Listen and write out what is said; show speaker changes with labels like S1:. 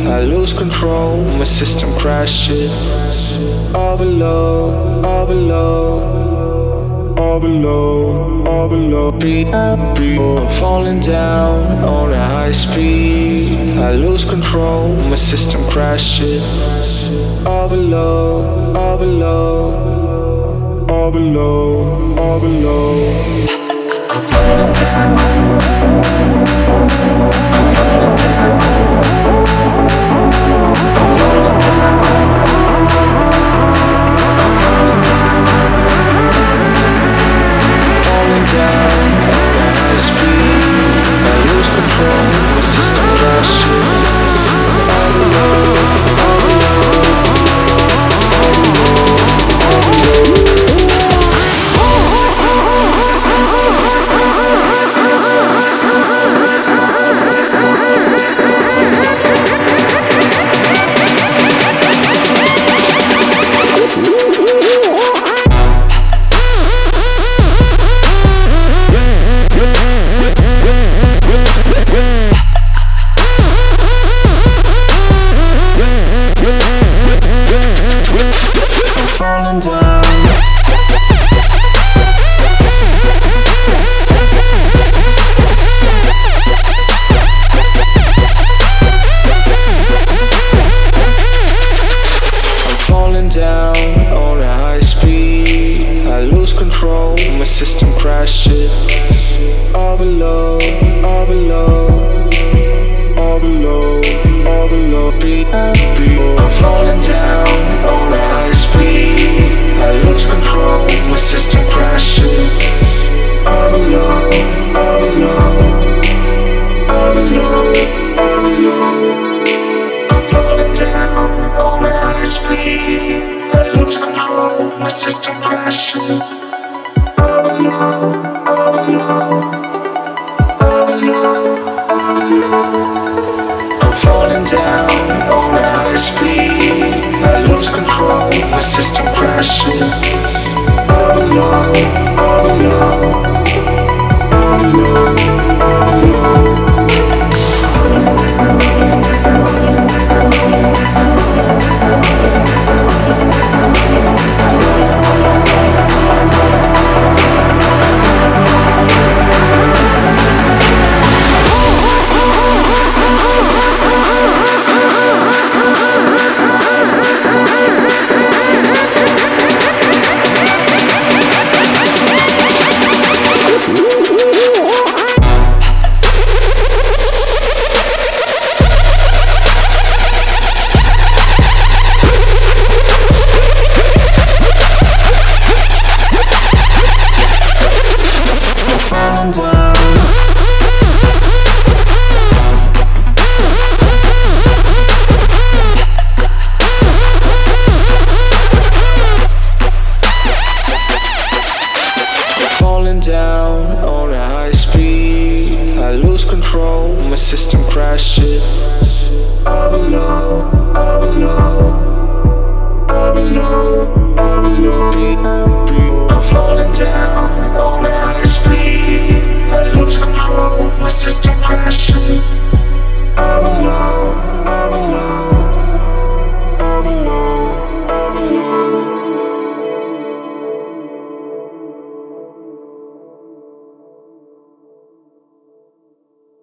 S1: I lose control, my system crashes. All below, all below, all below, all below. I'm falling down on a high speed. I lose control, my system crashes. All below, all below, all below, all below. I'm falling down. I'm falling down. I'm falling down. I'm falling down. Falling down at high speed. I lose control, my system crashes. All below, all below, all below, all below.
S2: Control, my system crashes. All below.